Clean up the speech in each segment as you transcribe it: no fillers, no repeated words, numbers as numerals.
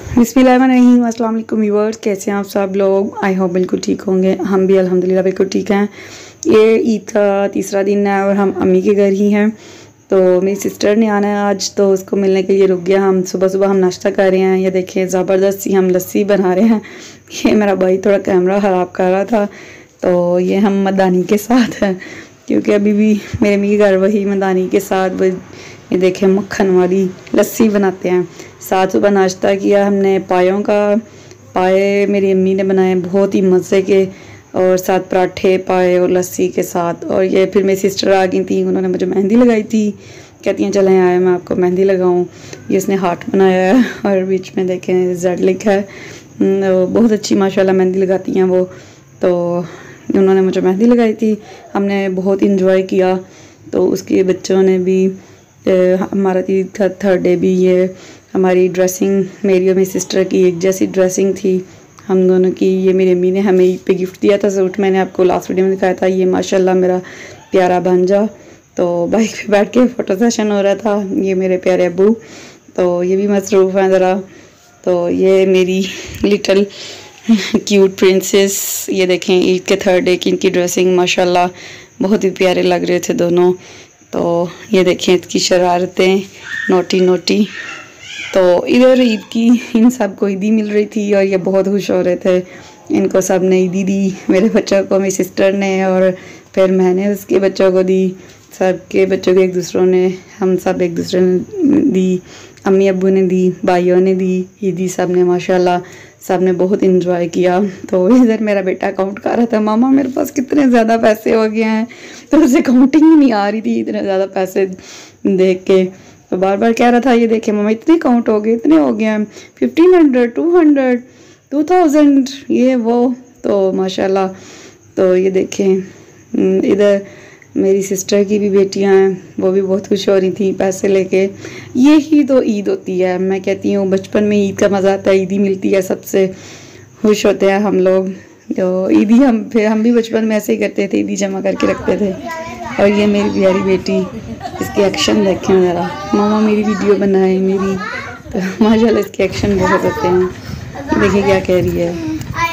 बिस्मिल्लाहिर्रहमानिर्रहीम। अस्सलाम वालेकुम व्यूअर्स, कैसे हैं आप सब लोग? आई होप बिल्कुल ठीक होंगे। हम भी अल्हम्दुलिल्लाह बिल्कुल ठीक हैं। ये ईद का तीसरा दिन है और हम अम्मी के घर ही हैं। तो मेरी सिस्टर ने आना है आज, तो उसको मिलने के लिए रुक गया। हम सुबह सुबह हम नाश्ता कर रहे हैं। ये देखें ज़बरदस्त सी हम लस्सी बना रहे हैं। ये मेरा भाई थोड़ा कैमरा ख़राब कर रहा था, तो ये हम मदानी के साथ हैं क्योंकि अभी भी मेरे अम्मी के घर वही मदानी के साथ ये देखें मक्खन वाली लस्सी बनाते हैं। साथ सुबह नाश्ता किया हमने पायों का। पाए मेरी अम्मी ने बनाए बहुत ही मज़े के, और साथ पराठे पाए और लस्सी के साथ। और ये फिर मेरी सिस्टर आ गई थी, उन्होंने मुझे मेहंदी लगाई थी। कहती हैं चलें आए मैं आपको मेहंदी लगाऊं। ये इसने हार्ट बनाया है और बीच में देखें जेड लिखा है। बहुत अच्छी माशाल्लाह मेहंदी लगाती हैं वो। तो उन्होंने मुझे मेहंदी लगाई थी, हमने बहुत इंजॉय किया। तो उसके बच्चों ने भी हमारा ईद का थर्ड डे भी ये हमारी ड्रेसिंग, मेरी और मेरी सिस्टर की एक जैसी ड्रेसिंग थी हम दोनों की। ये मेरी अम्मी ने हमें ईद पे गिफ्ट दिया था सूट, मैंने आपको लास्ट वीडियो में दिखाया था। ये माशाल्लाह मेरा प्यारा भांजा। तो बाइक पे बैठ के फ़ोटो सेशन हो रहा था। ये मेरे प्यारे अब्बू, तो ये भी मसरूफ़ हैं ज़रा। तो ये मेरी लिटिल क्यूट प्रिंसेस। ये देखें ईद के थर्ड डे की इनकी ड्रेसिंग माशाल्लाह बहुत ही प्यारे लग रहे थे दोनों। तो ये देखें इसकी शरारतें नोटी नोटी। तो इधर ईद की इन सब को ईदी मिल रही थी और ये बहुत खुश हो रहे थे। इनको सब ने ईदी दी, मेरे बच्चों को मेरी सिस्टर ने, और फिर मैंने उसके बच्चों को दी। सबके बच्चों को एक दूसरों ने, हम सब एक दूसरे ने दी। अम्मी अब्बू ने दी, भाइयों ने दी, ईदी सब ने माशाल्लाह सब ने बहुत इंजॉय किया। तो इधर मेरा बेटा काउंट कर रहा था, मामा मेरे पास कितने ज़्यादा पैसे हो गए हैं। तो उसे काउंटिंग ही नहीं आ रही थी इतने ज़्यादा पैसे देख के। तो बार बार कह रहा था ये देखे मामा इतने काउंट हो गए, इतने हो गए हैं, 1500, 200, 2000, ये वो। तो माशाल्लाह। तो ये देखें इधर मेरी सिस्टर की भी बेटियां हैं, वो भी बहुत खुश हो रही थी पैसे लेके। ये ही तो ईद होती है। मैं कहती हूँ बचपन में ईद का मज़ा आता है, ईदी मिलती है, सबसे खुश होते हैं हम लोग। तो ईदी हम भी बचपन में ऐसे ही करते थे, ईदी जमा करके रखते थे। और ये मेरी प्यारी बेटी, इसके एक्शन देखें ज़रा, मामा मेरी वीडियो बनाए मेरी। तो माशाल्लाह इसके एक्शन बहुत होते हैं। देखिए क्या कह रही है।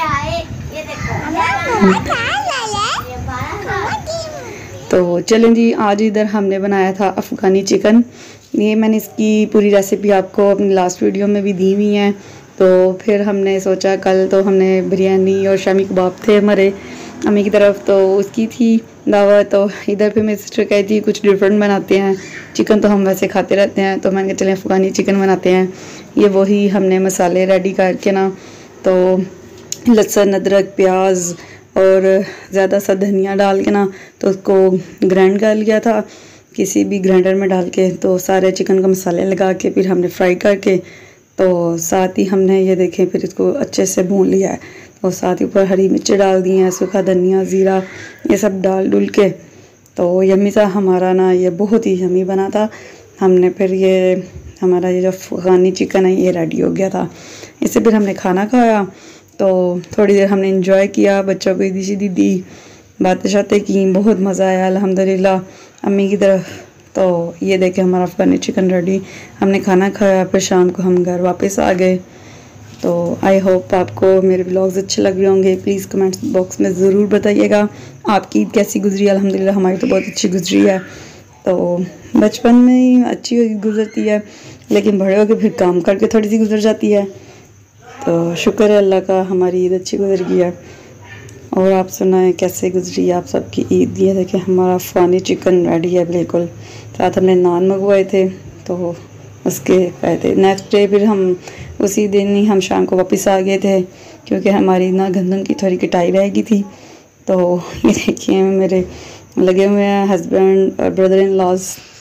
तो चलें जी, आज इधर हमने बनाया था अफ़गानी चिकन। ये मैंने इसकी पूरी रेसिपी आपको अपनी लास्ट वीडियो में भी दी हुई है। तो फिर हमने सोचा, कल तो हमने बिरयानी और शामी कबाब थे हमारे अम्मी की तरफ, तो उसकी थी दावत। तो इधर पे मेरी सिस्टर कहती थी कुछ डिफरेंट बनाते हैं, चिकन तो हम वैसे खाते रहते हैं। तो मैंने कहा चलें अफ़गानी चिकन बनाते हैं। ये वही हमने मसाले रेडी करके ना, तो लहसुन अदरक प्याज और ज़्यादा सा धनिया डाल के ना, तो उसको ग्राइंड कर लिया था किसी भी ग्राइंडर में डाल के। तो सारे चिकन का मसाले लगा के फिर हमने फ्राई करके, तो साथ ही हमने ये देखें फिर इसको अच्छे से भून लिया है। तो साथ ही ऊपर हरी मिर्चें डाल दी हैं, सूखा धनिया ज़ीरा ये सब डाल डुल के। तो यम्मी सा हमारा ना ये बहुत ही यम्मी बना था। हमने फिर ये हमारा ये जो अफ़गानी चिकन है ये रेडी हो गया था। इससे फिर हमने खाना खाया। तो थोड़ी देर हमने इंजॉय किया, बच्चों को ईदी शीदी दी, बातें शातें की, बहुत मज़ा आया अल्हम्दुलिल्लाह अम्मी की तरफ। तो ये देखें हमारा अफ़गानी चिकन रेडी, हमने खाना खाया, फिर शाम को हम घर वापस आ गए। तो आई होप आपको मेरे व्लॉग्स अच्छे लग रहे होंगे। प्लीज़ कमेंट बॉक्स में ज़रूर बताइएगा आपकी ईद कैसी गुजरी। अल्हम्दुलिल्लाह हमारी तो बहुत अच्छी गुजरी है। तो बचपन में ही अच्छी गुजरती है, लेकिन बड़े होकर फिर काम करके थोड़ी सी गुजर जाती है। तो शुक्र है अल्लाह का हमारी ईद अच्छी गुजर गई है। और आप सुनाएं कैसे गुजरी है आप सबकी ईद। ये देखें हमारा अफ़गानी चिकन रेडी है बिल्कुल। साथ हमने नान मंगवाए थे, तो उसके गए थे नेक्स्ट डे। फिर हम उसी दिन ही हम शाम को वापस आ गए थे, क्योंकि हमारी ना गंदम की थोड़ी कटाई रह गई थी। तो ये देखिए मेरे लगे हुए हैं हस्बैंड और ब्रदर इन लॉज